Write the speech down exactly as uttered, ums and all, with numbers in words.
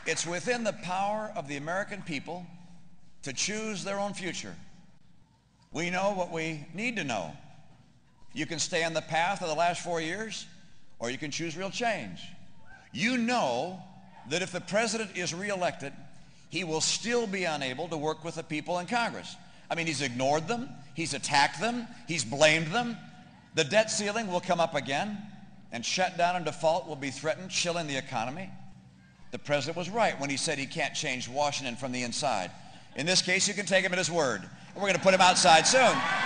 It's within the power of the American people to choose their own future. We know what we need to know. You can stay on the path of the last four years, or you can choose real change. You know that if the president is reelected, he will still be unable to work with the people in Congress. I mean, he's ignored them, he's attacked them, he's blamed them. The debt ceiling will come up again, and shutdown and default will be threatened, chilling the economy. The president was right when he said he can't change Washington from the inside. In this case, you can take him at his word. We're going to put him outside soon.